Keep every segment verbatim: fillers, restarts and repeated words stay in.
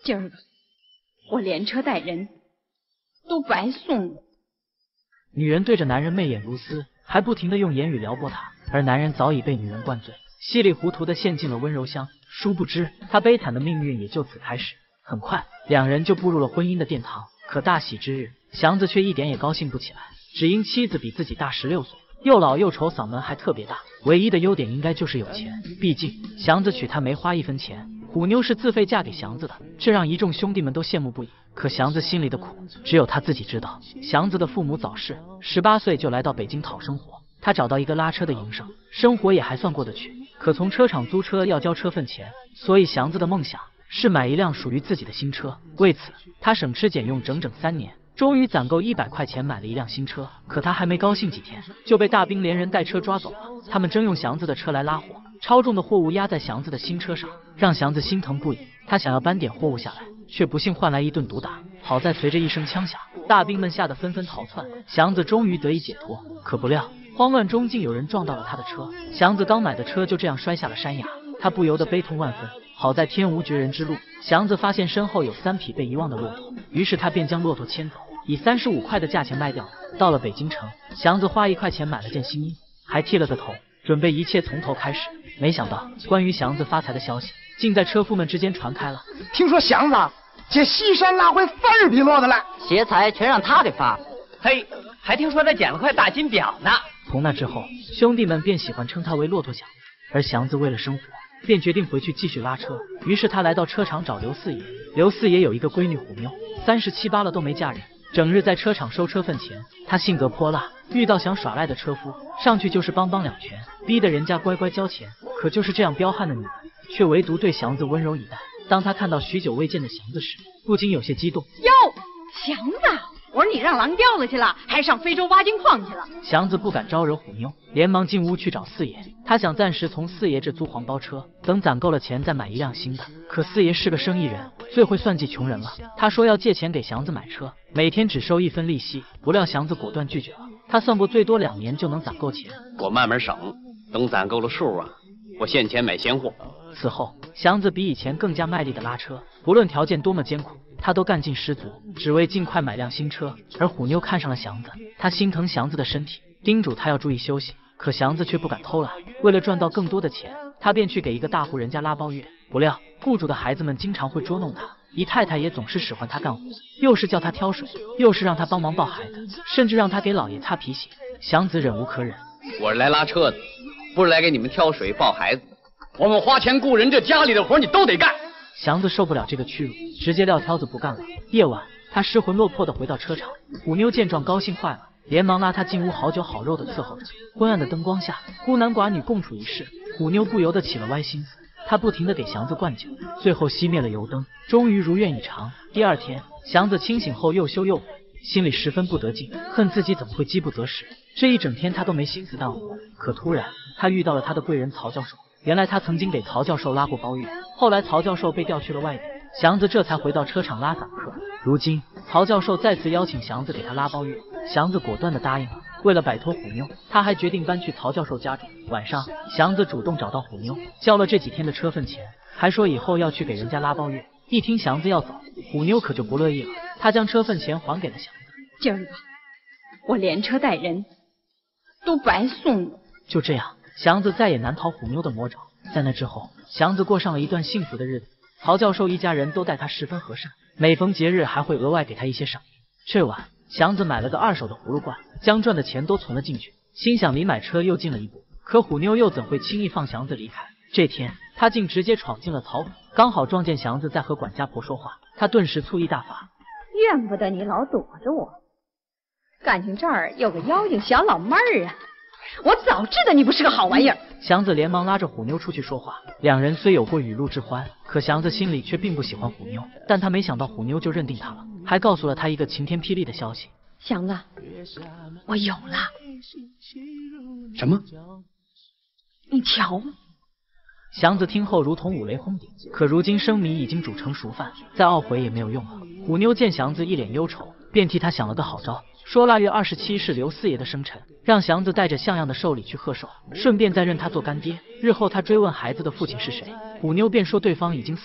今儿个我连车带人都白送了。 女人对着男人媚眼如丝，还不停地用言语撩拨他，而男人早已被女人灌醉，稀里糊涂地陷进了温柔乡。殊不知，他悲惨的命运也就此开始。很快，两人就步入了婚姻的殿堂。可大喜之日，祥子却一点也高兴不起来，只因妻子比自己大十六岁，又老又丑，嗓门还特别大。唯一的优点应该就是有钱，毕竟祥子娶她没花一分钱，虎妞是自费嫁给祥子的，这让一众兄弟们都羡慕不已。可祥子心里的苦，只有他自己知道。祥子的父母早逝，十八岁就来到北京讨生活。他找到一个拉车的营生，生活也还算过得去。可从车厂租车要交车份钱，所以祥子的梦想是买一辆属于自己的新车。为此，他省吃俭用整整三年，终于攒够一百块钱买了一辆新车。可他还没高兴几天，就被大兵连人带车抓走了。他们征用祥子的车来拉货，超重的货物压在祥子的新车上，让祥子心疼不已。他想要搬点货物下来，却不幸换来一顿毒打。好在随着一声枪响，大兵们吓得纷纷逃窜，祥子终于得以解脱。可不料，慌乱中竟有人撞到了他的车，祥子刚买的车就这样摔下了山崖，他不由得悲痛万分。好在天无绝人之路，祥子发现身后有三匹被遗忘的骆驼，于是他便将骆驼牵走，以三十五块的价钱卖掉。到了北京城，祥子花一块钱买了件新衣，还剃了个头，准备一切从头开始。没想到，关于祥子发财的消息竟在车夫们之间传开了。 听说祥子这西山拉回三十匹骆驼来， 邪财全让他给发。 嘿，还听说他捡了块大金表呢。 从那之后，兄弟们便喜欢称他为骆驼祥子。而祥子为了生活，便决定回去继续拉车。于是他来到车厂找刘四爷。刘四爷有一个闺女虎妞，三十七八了都没嫁人，整日在车厂收车份钱。他性格泼辣，遇到想耍赖的车夫，上去就是梆梆两拳，逼得人家乖乖交钱。可就是这样彪悍的女人，却唯独对祥子温柔以待。当他看到许久未见的祥子时，不禁有些激动。 哟，祥子，我说你让狼叼了去了，还上非洲挖金矿去了？ 祥子不敢招惹虎妞，连忙进屋去找四爷。他想暂时从四爷这租黄包车，等攒够了钱再买一辆新的。可四爷是个生意人，最会算计穷人了。他说要借钱给祥子买车，每天只收一分利息。不料祥子果断拒绝了。他算过最多两年就能攒够钱。 我慢慢省，等攒够了数啊，我现钱买现货。 此后，祥子比以前更加卖力的拉车，不论条件多么艰苦，他都干劲十足，只为尽快买辆新车。而虎妞看上了祥子，他心疼祥子的身体，叮嘱他要注意休息。可祥子却不敢偷懒，为了赚到更多的钱，他便去给一个大户人家拉包月。不料户主的孩子们经常会捉弄他，姨太太也总是使唤他干活，又是叫他挑水，又是让他帮忙抱孩子，甚至让他给老爷擦皮鞋。祥子忍无可忍， 我是来拉车的，不是来给你们挑水抱孩子。我们花钱雇人，这家里的活你都得干。 祥子受不了这个屈辱，直接撂挑子不干了。夜晚，他失魂落魄地回到车场，虎妞见状高兴坏了，连忙拉他进屋，好酒好肉的伺候着。昏暗的灯光下，孤男寡女共处一室，虎妞不由得起了歪心思。她不停地给祥子灌酒，最后熄灭了油灯，终于如愿以偿。第二天，祥子清醒后又羞又悔，心里十分不得劲，恨自己怎么会饥不择食。这一整天他都没心思干活。可突然，他遇到了他的贵人曹教授。原来他曾经给曹教授拉过包月，后来曹教授被调去了外地，祥子这才回到车厂拉散客。如今曹教授再次邀请祥子给他拉包月，祥子果断地答应了。为了摆脱虎妞，他还决定搬去曹教授家住。晚上，祥子主动找到虎妞，交了这几天的车份钱，还说以后要去给人家拉包月。一听祥子要走，虎妞可就不乐意了，他将车份钱还给了祥子。 今儿个我连车带人都白送了。 就这样，祥子再也难逃虎妞的魔爪。在那之后，祥子过上了一段幸福的日子。曹教授一家人都待他十分和善，每逢节日还会额外给他一些赏银。这晚，祥子买了个二手的葫芦罐，将赚的钱都存了进去，心想离买车又近了一步。可虎妞又怎会轻易放祥子离开？这天，他竟直接闯进了曹府，刚好撞见祥子在和管家婆说话，他顿时醋意大发。 怨不得你老躲着我，感情这儿有个妖精小老妹儿啊！我早知道你不是个好玩意儿。 祥子连忙拉着虎妞出去说话，两人虽有过雨露之欢，可祥子心里却并不喜欢虎妞。但他没想到虎妞就认定他了，还告诉了他一个晴天霹雳的消息。 祥子，我有了。 什么？ 你瞧。 祥子听后如同五雷轰顶，可如今生米已经煮成熟饭，再懊悔也没有用了。虎妞见祥子一脸忧愁，便替他想了个好招，说腊月二十七是刘四爷的生辰，让祥子带着像样的寿礼去贺寿，顺便再认他做干爹。日后他追问孩子的父亲是谁，虎妞便说对方已经死了。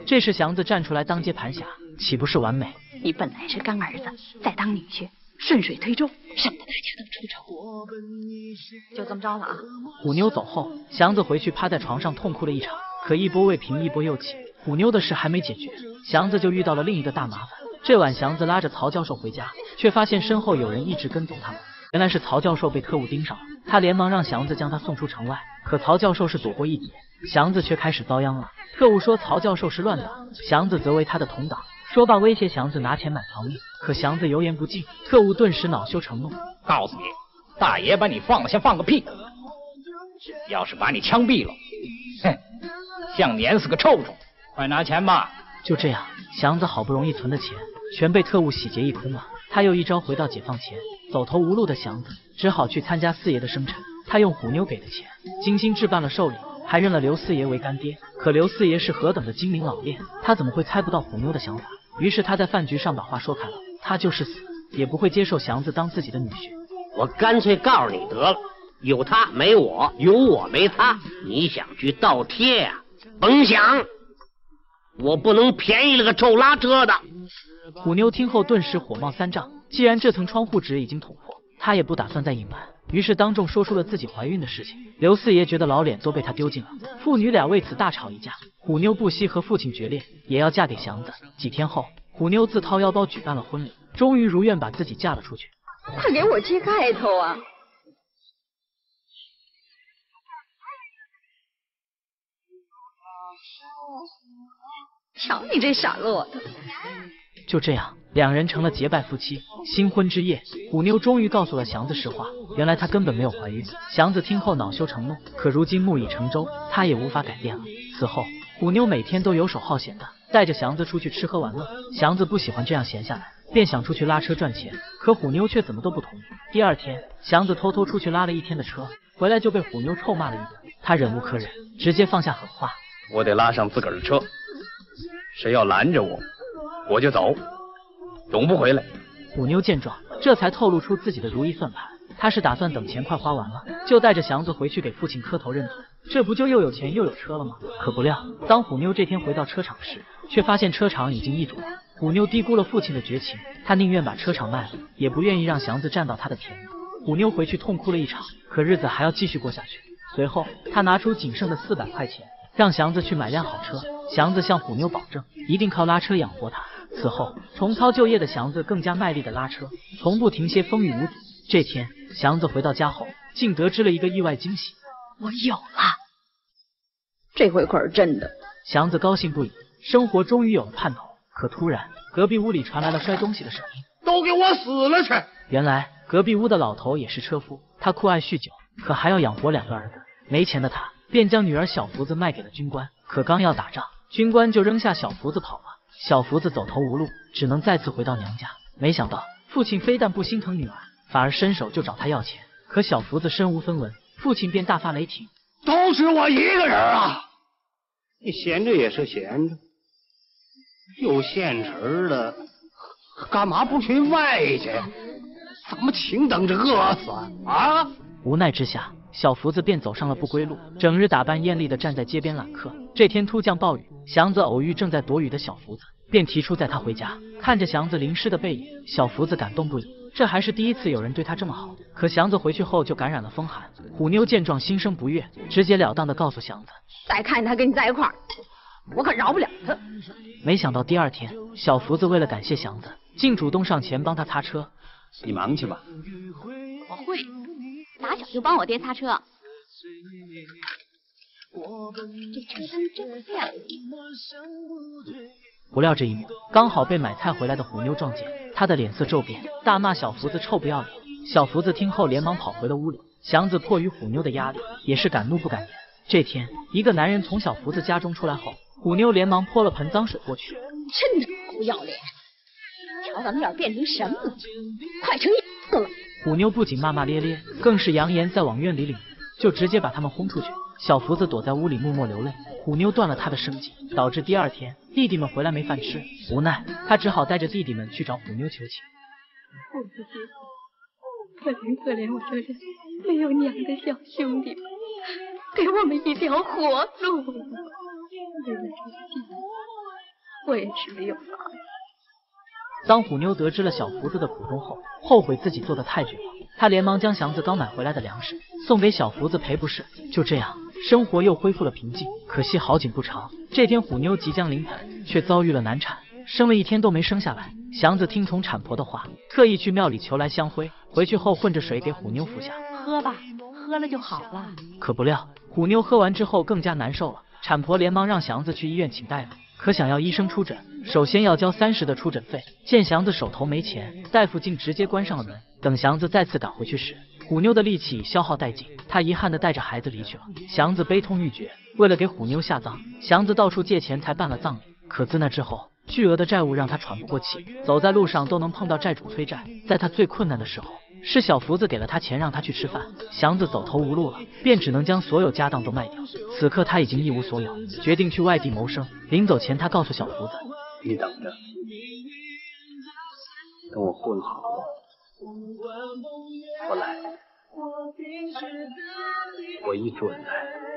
这时祥子站出来当接盘侠，岂不是完美？ 你本来是干儿子，再当女婿，顺水推舟，省得大家都出丑。就这么着了啊！ 虎妞走后，祥子回去趴在床上痛哭了一场。可一波未平，一波又起，虎妞的事还没解决，祥子就遇到了另一个大麻烦。这晚，祥子拉着曹教授回家，却发现身后有人一直跟踪他们。原来是曹教授被特务盯上了，他连忙让祥子将他送出城外。可曹教授是躲过一劫，祥子却开始遭殃了。特务说曹教授是乱党，祥子责为他的同党，说罢威胁祥子拿钱买条命。可祥子油盐不进，特务顿时恼羞成怒， 告诉你，大爷把你放了，先放个屁！要是把你枪毙了，哼，像碾死个臭虫！快拿钱吧！ 就这样，祥子好不容易存的钱全被特务洗劫一空了。他又一朝回到解放前，走投无路的祥子只好去参加四爷的生辰。他用虎妞给的钱，精心置办了寿礼，还认了刘四爷为干爹。可刘四爷是何等的精明老练，他怎么会猜不到虎妞的想法？于是他在饭局上把话说开了，他就是死也不会接受祥子当自己的女婿。 我干脆告诉你得了，有他没我，有我没他，你想去倒贴呀、啊？甭想！我不能便宜了个臭拉车的。 虎妞听后顿时火冒三丈，既然这层窗户纸已经捅破，她也不打算再隐瞒，于是当众说出了自己怀孕的事情。刘四爷觉得老脸都被她丢尽了，父女俩为此大吵一架。虎妞不惜和父亲决裂，也要嫁给祥子。几天后，虎妞自掏腰包举办了婚礼，终于如愿把自己嫁了出去。 快给我揭盖头啊！瞧你这傻骆驼！ 就这样，两人成了结拜夫妻。新婚之夜，虎妞终于告诉了祥子实话，原来她根本没有怀孕。祥子听后恼羞成怒，可如今木已成舟，他也无法改变了。此后，虎妞每天都游手好闲的带着祥子出去吃喝玩乐。祥子不喜欢这样闲下来，便想出去拉车赚钱，可虎妞却怎么都不同意。第二天，祥子偷偷出去拉了一天的车，回来就被虎妞臭骂了一顿。他忍无可忍，直接放下狠话： 我得拉上自个儿的车，谁要拦着我，我就走，永不回来。 虎妞见状，这才透露出自己的如意算盘。他是打算等钱快花完了，就带着祥子回去给父亲磕头认祖，这不就又有钱又有车了吗？可不料，当虎妞这天回到车厂时，却发现车厂已经易主了。虎妞低估了父亲的绝情，他宁愿把车厂卖了，也不愿意让祥子占到他的便宜。虎妞回去痛哭了一场，可日子还要继续过下去。随后，他拿出仅剩的四百块钱，让祥子去买辆好车。祥子向虎妞保证，一定靠拉车养活他。此后，重操旧业的祥子更加卖力的拉车，从不停歇，风雨无阻。这天，祥子回到家后，竟得知了一个意外惊喜： 我有了，这回可是真的。 祥子高兴不已，生活终于有了盼头。可突然，隔壁屋里传来了摔东西的声音： 都给我死了去！ 原来，隔壁屋的老头也是车夫，他酷爱酗酒，可还要养活两个儿子，没钱的他便将女儿小福子卖给了军官。可刚要打仗，军官就扔下小福子跑了。小福子走投无路，只能再次回到娘家。没想到父亲非但不心疼女儿，反而伸手就找他要钱。可小福子身无分文，父亲便大发雷霆： 都是我一个人啊！你闲着也是闲着，有现成的，干嘛不去卖去？怎么请等着饿死啊？ 无奈之下，小福子便走上了不归路，整日打扮艳丽的站在街边揽客。这天突降暴雨，祥子偶遇正在躲雨的小福子，便提出载他回家。看着祥子淋湿的背影，小福子感动不已，这还是第一次有人对他这么好。可祥子回去后就感染了风寒。虎妞见状心生不悦，直截了当的告诉祥子： 再看他跟你在一块儿，我可饶不了他。 没想到第二天，小福子为了感谢祥子，竟主动上前帮他擦车。 你忙去吧。 我会，打小就帮我爹擦车。这车灯真亮。 不料这一幕刚好被买菜回来的虎妞撞见，她的脸色骤变，大骂小福子臭不要脸。小福子听后连忙跑回了屋里。祥子迫于虎妞的压力，也是敢怒不敢言。这天，一个男人从小福子家中出来后，虎妞连忙泼了盆脏水过去。 真的不要脸！瞧咱们要变成什么了？快成样子了！ 虎妞不仅骂骂咧咧，更是扬言再往院里领人，就直接把他们轰出去。小福子躲在屋里默默流泪，虎妞断了他的生计，导致第二天弟弟们回来没饭吃。无奈，他只好带着弟弟们去找虎妞求情。 父子姐，可怜可怜我这人没有娘的小兄弟们，给我们一条活路。为了这些， 我也是没有法子。 当虎妞得知了小福子的苦衷后，后悔自己做的太绝望，她连忙将祥子刚买回来的粮食送给小福子赔不是。就这样，生活又恢复了平静。可惜好景不长，这天虎妞即将临盆，却遭遇了难产，生了一天都没生下来。祥子听从产婆的话，特意去庙里求来香灰，回去后混着水给虎妞服下。 喝吧，喝了就好了。 可不料，虎妞喝完之后更加难受了。产婆连忙让祥子去医院请大夫，可想要医生出诊，首先要交三十的出诊费。见祥子手头没钱，大夫竟直接关上了门。等祥子再次赶回去时，虎妞的力气已消耗殆尽，她遗憾地带着孩子离去了。祥子悲痛欲绝，为了给虎妞下葬，祥子到处借钱才办了葬礼。可自那之后，巨额的债务让他喘不过气，走在路上都能碰到债主催债。在他最困难的时候，是小福子给了他钱让他去吃饭。祥子走投无路了，便只能将所有家当都卖掉。此刻他已经一无所有，决定去外地谋生。临走前，他告诉小福子：“ 你等着，等我混好了，我来，我一准来。”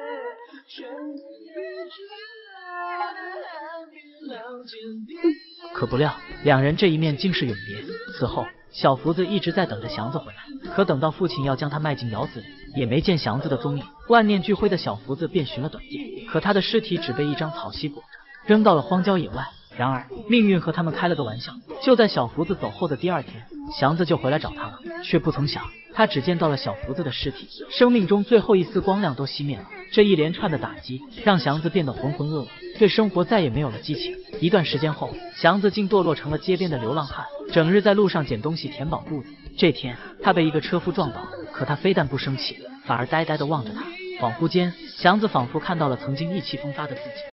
可不料，两人这一面竟是永别。此后，小福子一直在等着祥子回来，可等到父亲要将他卖进窑子里，也没见祥子的踪影。万念俱灰的小福子便寻了短见，可他的尸体只被一张草席裹着，扔到了荒郊野外。然而，命运和他们开了个玩笑，就在小福子走后的第二天，祥子就回来找他了，却不曾想，他只见到了小福子的尸体，生命中最后一丝光亮都熄灭了。这一连串的打击让祥子变得浑浑噩噩，对生活再也没有了激情。一段时间后，祥子竟堕落成了街边的流浪汉，整日在路上捡东西填饱肚子。这天，他被一个车夫撞倒，可他非但不生气，反而呆呆地望着他。恍惚间，祥子仿佛看到了曾经意气风发的自己。